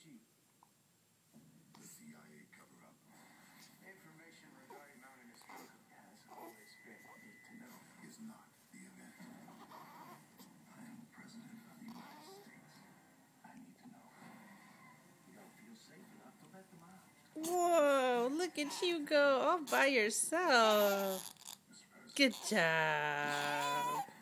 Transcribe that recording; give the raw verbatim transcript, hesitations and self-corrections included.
G. The C I A cover-up. Information regarding mounting a stroke has always been need to know. Is not the event. I am the President of the United States. I need to know. You don't feel safe enough to let them out. Whoa, look at you go all by yourself. Good job.